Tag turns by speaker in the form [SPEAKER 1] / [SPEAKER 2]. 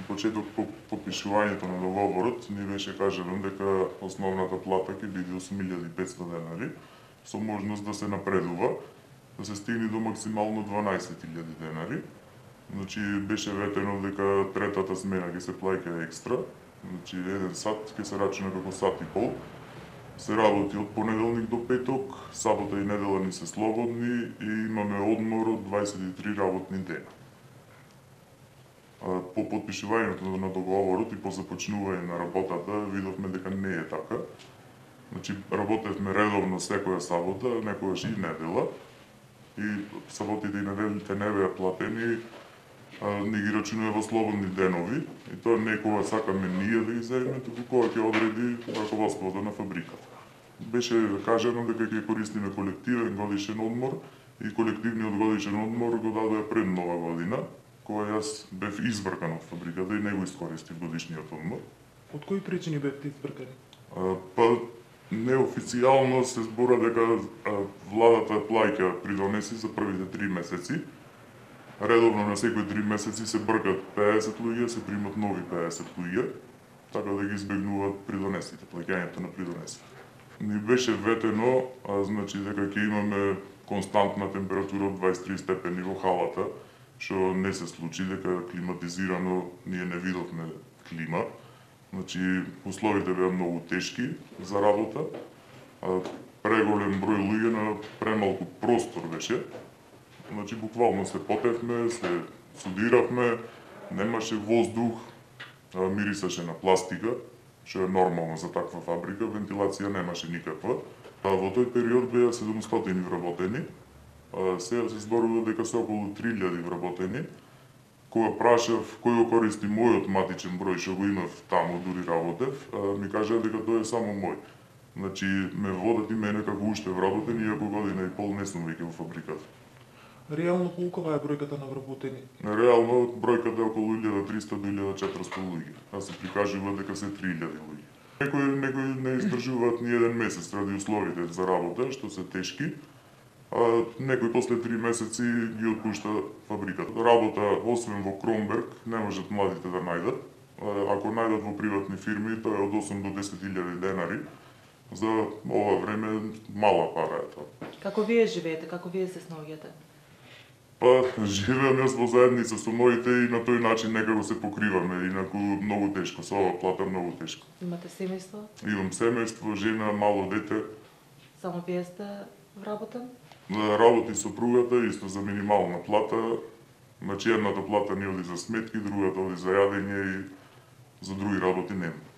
[SPEAKER 1] почеток по подпишувањето на договорот ни беше кажано дека основната плата ќе биде 8.500 денари со можност да се напредува, да се стигне до максимално 12.000 денари. Значи беше ветено дека третата смена ќе се плаќа екстра, значи еден сат ќе се рачуна како сат и пол. Се работи од понеделник до петок, сабота и недела ни се слободни и имаме одмор од 23 работни дена. По подпишувањето на договорот и по започнување на работата видовме дека не е така. Значи работевме редовно секоја сабота, некогаш и недела, и саботите и неделите не беа платени, не ги рачунува во слободни денови, и тоа не кога сакаме ние да ги земеме, туку кога ќе одреди раководството на фабриката. Беше кажано дека ќе користиме колективен годишен одмор и колективниот годишен одмор го дадоа пред Нова година, кога јас бев избркан од фабриката и не го искористив годишниот одмор.
[SPEAKER 2] Од кои причини бевте избркани?
[SPEAKER 1] Па неофицијално се збора дека владата плаќа придонеси за првите 3 месеци. Редовно на секои 3 месеци се бркат 50 луѓе, се примат нови 50 луѓе, така да ги избегнуваат придонесите, плаќањето на придонесите. Ни беше ветено, значи дека ќе имаме константна температура од 23 степени во халата, што не се случи, дека климатизирано ние не видовме клима. Значи условите беа многу тешки за работа, преголем број луѓе на премалку простор беше. Значи буквално се потевме, се судиравме, немаше воздух, мирисаше на пластика, што е нормално за таква фабрика, вентилација немаше никаква. Во тој период беа 700 вработени, сега се зборува дека се околу 3000 вработени. Кога прашав кој го користи мојот матичен број што го имав таму, дури работев, ми кажаа дека тој е само мој. Значи ме водат и мене како уште вработен, иако година и пол не сум веќе во фабриката.
[SPEAKER 2] Реално колкова е бројката на вработени?
[SPEAKER 1] Реално бројката е околу 1300 до 1400 луѓе, а се прикажува дека се 3000 луѓе. Некои не издржуваат ни еден месец ради условите за работа, што се тешки, а некои после 3 месеци ги отпушта фабриката. Работа, освен во Кромберг, не можат младите да најдат. Ако најдат во приватни фирми, тоа е од 8 до 10.000 денари. За ова време мала пара е тоа.
[SPEAKER 3] Како вие живеете, како вие се снаоѓате?
[SPEAKER 1] Па, живеам јас во заедница со моите и на тој начин некако се покриваме, инаку многу тешко, со ова плата многу тешко.
[SPEAKER 3] Имате семејство?
[SPEAKER 1] Имам семејство, жена, мало дете.
[SPEAKER 3] Само вие сте вработен?
[SPEAKER 1] Работи сопругата исто за минимална плата. Значи едната плата ни оди за сметки, другата оди за јадење и за други работи нема.